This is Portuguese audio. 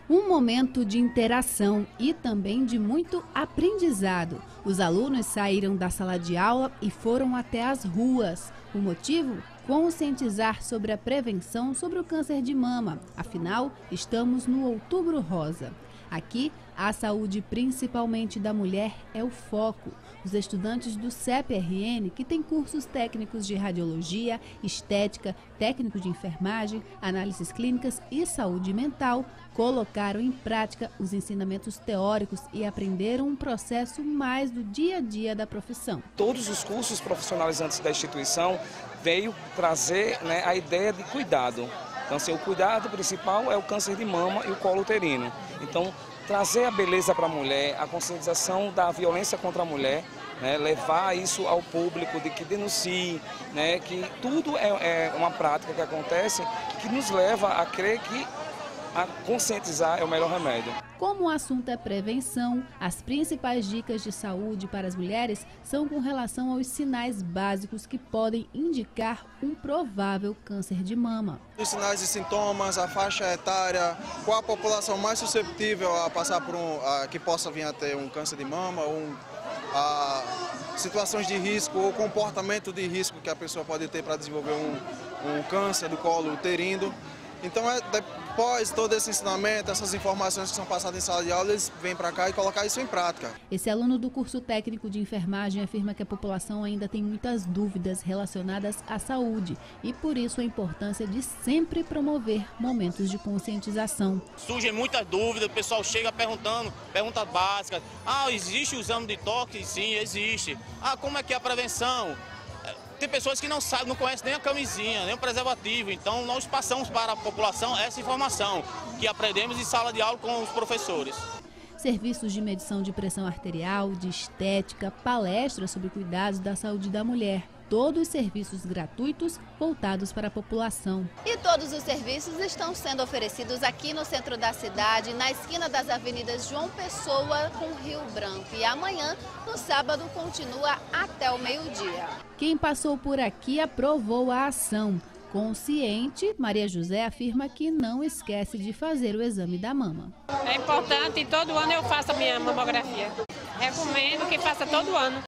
Um momento de interação e também de muito aprendizado. Os alunos saíram da sala de aula e foram até as ruas. O motivo? Conscientizar sobre a prevenção sobre o câncer de mama. Afinal, estamos no Outubro Rosa. Aqui, a saúde, principalmente da mulher, é o foco. Os estudantes do CEP-RN, que têm cursos técnicos de radiologia, estética, técnico de enfermagem, análises clínicas e saúde mental, colocaram em prática os ensinamentos teóricos e aprenderam um processo mais do dia a dia da profissão. Todos os cursos profissionalizantes da instituição veio trazer a ideia de cuidado. Então, assim, o cuidado principal é o câncer de mama e o colo uterino. Então, trazer a beleza para a mulher, a conscientização da violência contra a mulher, levar isso ao público, de que denuncie, que tudo é uma prática que acontece que nos leva a crer que a conscientizar é o melhor remédio. Como o assunto é prevenção, as principais dicas de saúde para as mulheres são com relação aos sinais básicos que podem indicar um provável câncer de mama. Os sinais e sintomas, a faixa etária, qual a população mais susceptível a passar por que possa vir a ter um câncer de mama, situações de risco ou comportamento de risco que a pessoa pode ter para desenvolver um câncer do colo uterino. Então, depois todo esse ensinamento, essas informações que são passadas em sala de aula, eles vêm para cá e colocar isso em prática. Esse aluno do curso técnico de enfermagem afirma que a população ainda tem muitas dúvidas relacionadas à saúde e por isso a importância de sempre promover momentos de conscientização. Surgem muitas dúvidas, o pessoal chega perguntando, perguntas básicas. Existe o exame de toque? Sim, existe. Como é que é a prevenção? Tem pessoas que não sabem, não conhecem nem a camisinha, nem o preservativo. Então, nós passamos para a população essa informação que aprendemos em sala de aula com os professores. Serviços de medição de pressão arterial, de estética, palestras sobre cuidados da saúde da mulher. Todos serviços gratuitos voltados para a população. E todos os serviços estão sendo oferecidos aqui no centro da cidade, na esquina das avenidas João Pessoa com Rio Branco. E amanhã, no sábado, continua até o meio-dia. Quem passou por aqui aprovou a ação. Consciente, Maria José afirma que não esquece de fazer o exame da mama. É importante e todo ano eu faço a minha mamografia. Recomendo que faça todo ano.